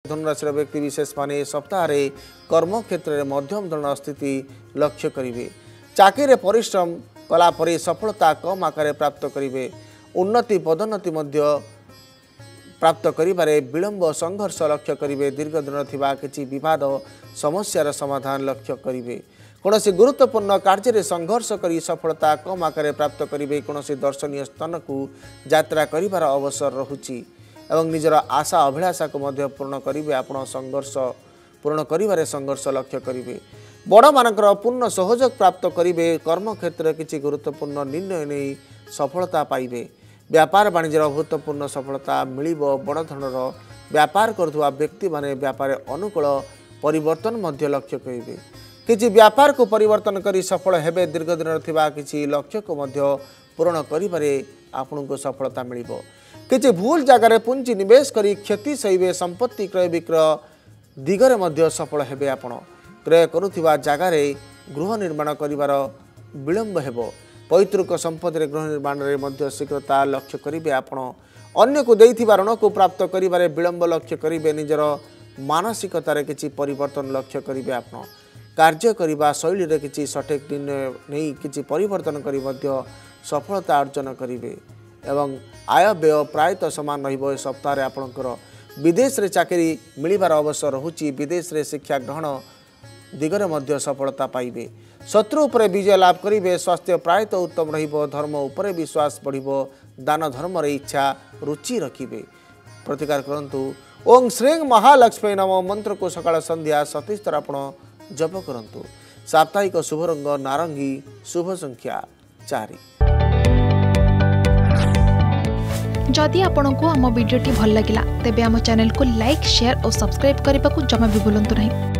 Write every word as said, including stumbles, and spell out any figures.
धनुराशि व्यक्ति विशेष माने सप्ताह कर्म क्षेत्र में मध्यम धरण स्थिति लक्ष्य करेंगे। चाकरी परिश्रम कलापर सफलता कम आकार प्राप्त करेंगे। उन्नति पदोन्नति प्राप्त करिबारे विलंब संघर्ष लक्ष्य करेंगे। दीर्घ दिन थिबा किछि विवाद समस्यार समाधान लक्ष्य करेंगे। कौनसी गुरुत्वपूर्ण कार्य संघर्ष करी सफलता कम आकार प्राप्त करेंगे। कौनसी दर्शनीय स्थान को यात्रा करिबार अवसर रहुछि एवं निजर आशा अभिलाषा को मध्य पूर्ण करेंगे। आपण संघर्ष पूर्ण करिबारे संघर्ष लक्ष्य करेंगे। बड़ मानकर पूर्ण सहयोग प्राप्त करेंगे। कर्म क्षेत्र किछि गुरुत्वपूर्ण निर्णय नहीं सफलता पाइबे। व्यापार वाणिज्य अभूतपूर्ण सफलता मिलिबो। बड़ धनर व्यापार करुवा व्यक्ति माने व्यापार अनुकूल परिवर्तन मध्य लक्ष्य करेंगे। किछि व्यापार को परिवर्तन करी सफल हेबे। दीर्घ दिन थिबा किछि लक्ष्य को मध्य पूर्ण करिबारे आपन को सफलता मिलिबो। किछि भूल जगार पुंजी निवेश करी क्षति सहिबे। संपत्ति क्रय विक्रय दिगरे मध्य सफल हेबे। आपण क्रय करुथिबा जगारे गृह निर्माण करिवार विलंब हेबो। पैतृक संपत्ति गृह निर्माण में मध्य शीघ्रता लक्ष्य करेंगे। आपण अन्य को देइथिबा ऋण को प्राप्त करिबारे विलंब लक्ष्य करेंगे। निजर मानसिकतार किछि परिवर्तन लक्ष्य करेंगे। आपण कार्य करिबा शैली रे किछि सठिक निर्णय नहीं किछि परिवर्तन करी मध्य सफलता अर्जन करेंगे। एवं आय व्यय प्रायतः समान रहिबो। सप्ताह रे आपणकर विदेश रे चाकरी मिलिबार अवसर रहुछि। विदेश रे शिक्षा ग्रहण दिगरे मध्य सफलता पाइबे। शत्रु उपरे विजय लाभ करेंगे। स्वास्थ्य प्रायतः उत्तम रहिबो। धर्म उपरे विश्वास बढ़िबो। दान धर्म रे इच्छा रुचि रखिबे। प्रतिकार करंतु ओं श्रीं महालक्ष्मी नमः मंत्र को सकाळ संध्या सतीश थर आपण जप करंतु। साप्ताहिक शुभ रंग नारंगी। शुभ संख्या चारि। जदि आपंक आम भिडी भल लगा तेब आम चैनल को लाइक शेयर और सब्सक्राइब करने को जमा भी भूलु नहीं।